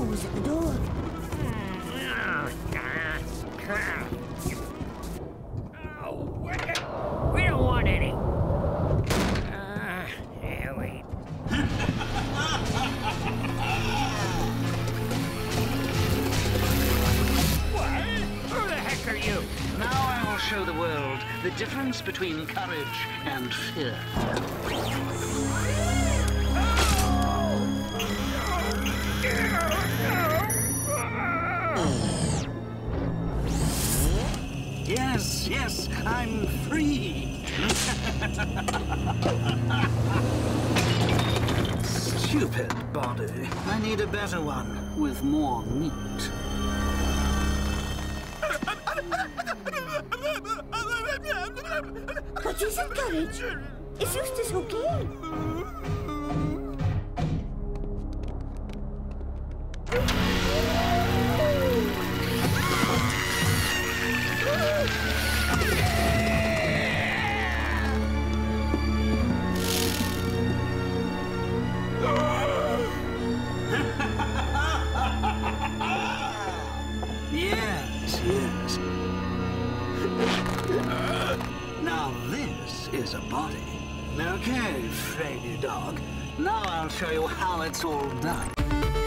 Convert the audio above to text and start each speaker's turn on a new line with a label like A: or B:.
A: who's at the door.
B: Oh, we don't want any. Here we. What? Who the heck are you?
C: Now I will show the world the difference between courage and fear. Yes, I'm free. Stupid body. I need a better one with more meat.
A: What is it, Courage? Is Eustace okay?
C: Yes. Now this is a body. Okay, Freddy dog. Now I'll show you how it's all done.